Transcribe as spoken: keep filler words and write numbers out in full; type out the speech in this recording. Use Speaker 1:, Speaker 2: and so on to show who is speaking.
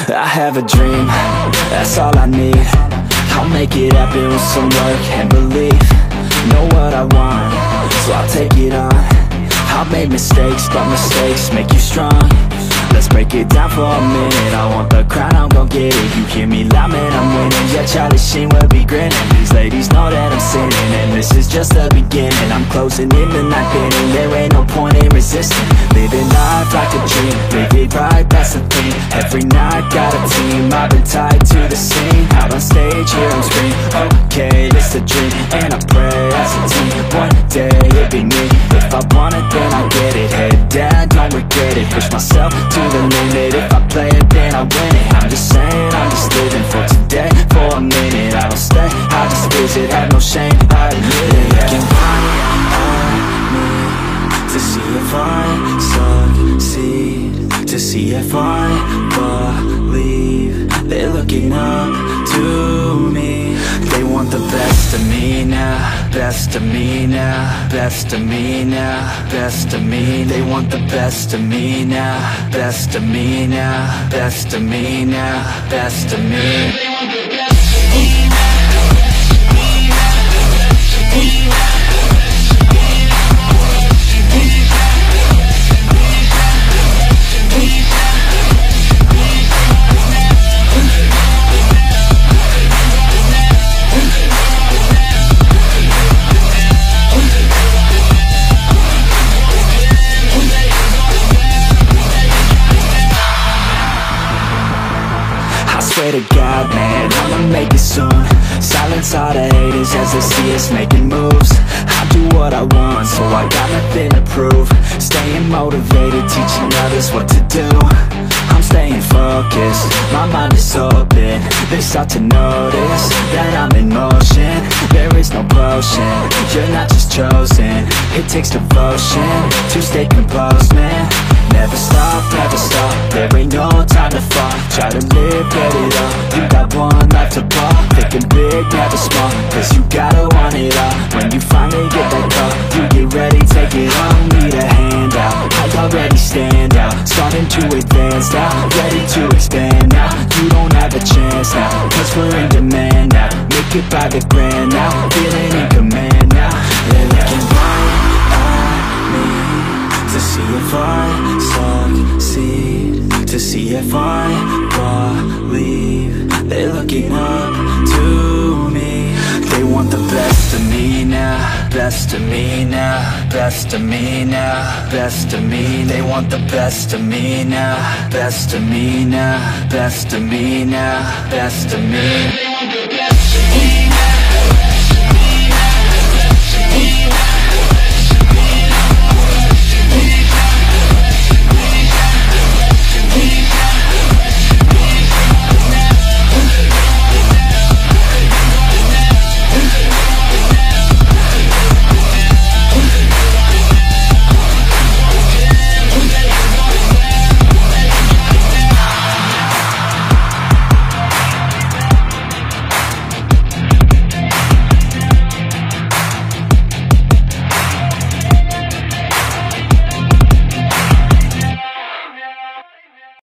Speaker 1: I have a dream, that's all I need. I'll make it happen with some work and belief. Know what I want, so I'll take it on. I've made mistakes, but mistakes make you strong. Let's break it down for a minute. I want the crown, I'm gon' get it. You hear me loud, man, I'm winning. Yeah, Charlie Sheen will be grinning. These ladies know that I'm sinning, and this is just the beginning. I'm closing in the ninth inning, there ain't no point in resisting. Living life like a dream, live it right, that's the thing. Every night, got a team, I've been tied to the scene. Out on stage, hear them scream, okay, this a dream. And I pray as a team, one day it'll be me. If I want it, then I'll get it. Head down, don't regret it. Push myself to the limit. If I play it, then I win it. I'm just saying, I'm just living for today. For a minute, I don't stay, I just visit. Have no shame, I admit it. Looking right at me to see if I succeed, to see if I believe. They're looking up to me. They want the best of me now, best of me now, best of me now, best of me. They want the best of me now, best of me now, best of me now, best of me. They want the best of me now. Swear to God, man, I'ma make it soon. Silence all the haters as they see us making moves. I do what I want, so I got nothing to prove. Staying motivated, teaching others what to do. I'm staying focused, my mind is open. They start to notice that I'm in motion. There is no potion, you're not just chosen. It takes devotion to stay composed, man. Never stop, never stop, there ain't no time to fall. Try to live, get it up, you got one life to ball. Thinking big, never small, cause you gotta want it all. When you finally get that call, you get ready, take it on. Need a handout, I already stand out. Starting to advance now, ready to expand now. You don't have a chance now, cause we're in demand now. Make it by the grand now, feeling in command now. They're looking right at me to see if I succeed, to see if I believe. They're looking up to me. They want the best of me now, best of me now, best of me now, best of me. They want the best of me now, best of me now, best of me now, best of me.